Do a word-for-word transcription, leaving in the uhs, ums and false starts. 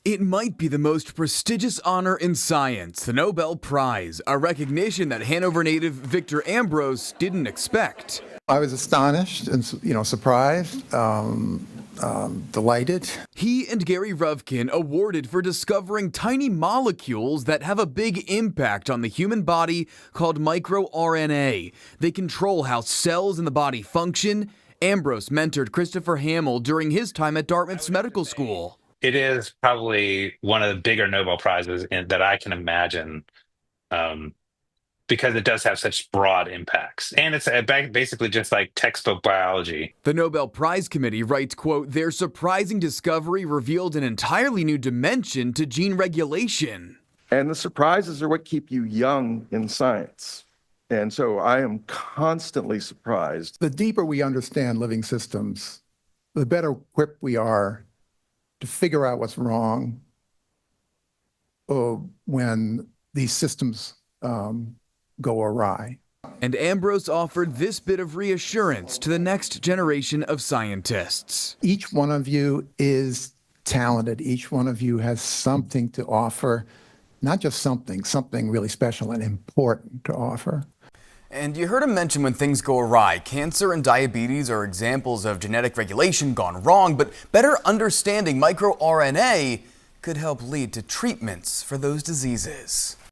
It might be the most prestigious honor in science, the Nobel Prize, a recognition that Hanover native Victor Ambros didn't expect. I was astonished and, you know, surprised, um, um, delighted. He and Gary Ruvkin awarded for discovering tiny molecules that have a big impact on the human body called microRNA. They control how cells in the body function. Ambros mentored Christopher Hamill during his time at Dartmouth's medical school. It is probably one of the bigger Nobel Prizes in, that I can imagine, um, because it does have such broad impacts. And it's basically just like textbook biology. The Nobel Prize Committee writes, quote, "Their surprising discovery revealed an entirely new dimension to gene regulation." And the surprises are what keep you young in science. And so I am constantly surprised. The deeper we understand living systems, the better equipped we are to figure out what's wrong uh, when these systems um, go awry. And Ambros offered this bit of reassurance to the next generation of scientists. Each one of you is talented. Each one of you has something to offer, not just something, something really special and important to offer. And you heard him mention when things go awry. Cancer and diabetes are examples of genetic regulation gone wrong, but better understanding microRNA could help lead to treatments for those diseases.